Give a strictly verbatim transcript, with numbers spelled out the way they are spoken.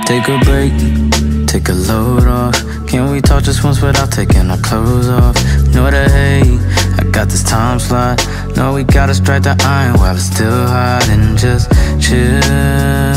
Take a break, take a load off. Can we talk just once without taking our clothes off? Know that, hey, I got this time slot. No, we gotta strike the iron while it's still hot and just chill.